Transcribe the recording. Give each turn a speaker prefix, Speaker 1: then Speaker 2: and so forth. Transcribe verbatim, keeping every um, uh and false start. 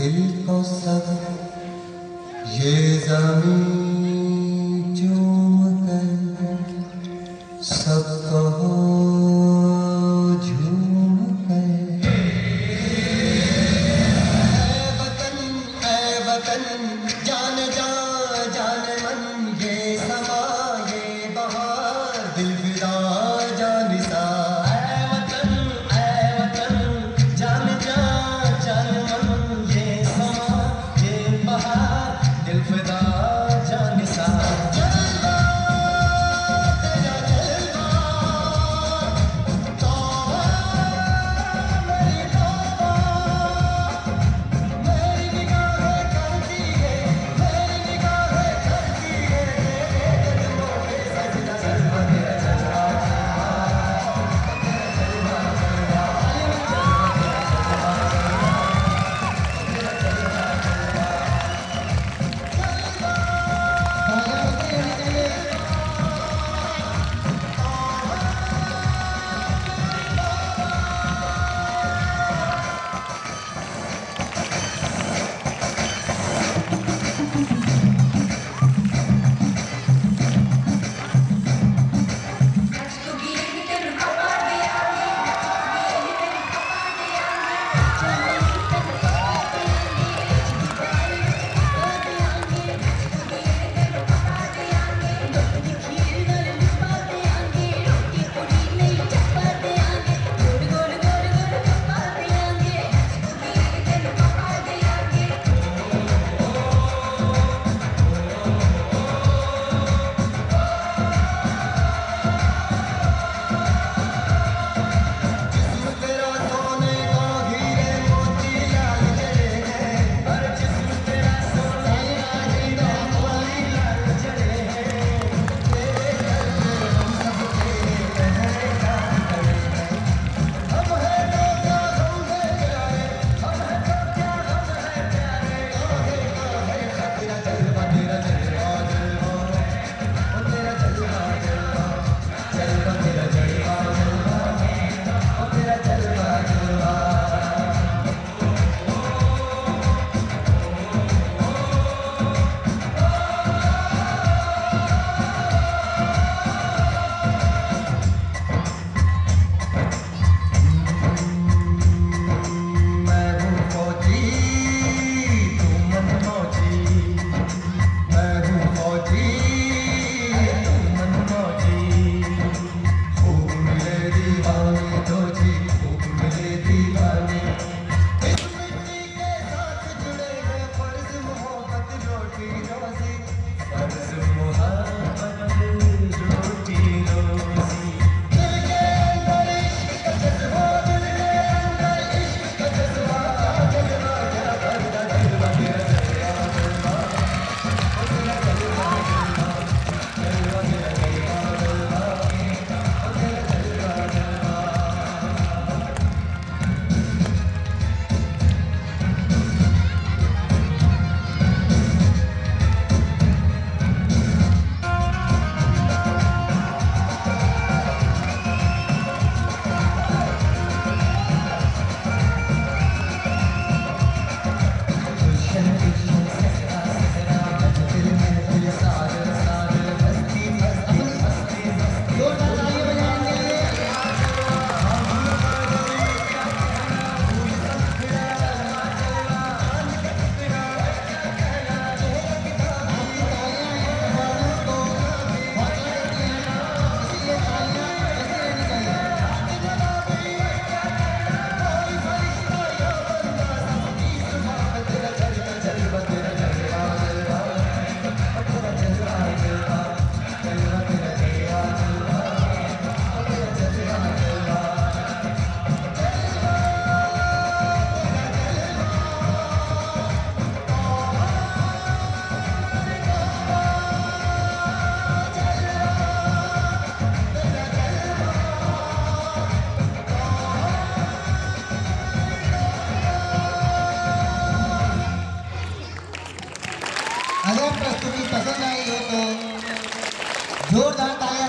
Speaker 1: दिल को सब ये ज़मीं चूम कर सब कहो झूम कर। ऐ वतन ऐ वतन जान जा जान मन ये समा ये बहार दिल फिदा जान सा। ऐ वतन ऐ वतन जान जा जान मन ये समा ये बहार दिल फिदा जान सा। जलवा तेरा जलवा तौबा मेरी तौबा मेरी निगाहें करती है मेरी निगाहें करती है कदमों पे सजदा। जलवा तेरा जलवा
Speaker 2: अगर प्रस्तुति पसंद आई हो तो जोरदार तालियां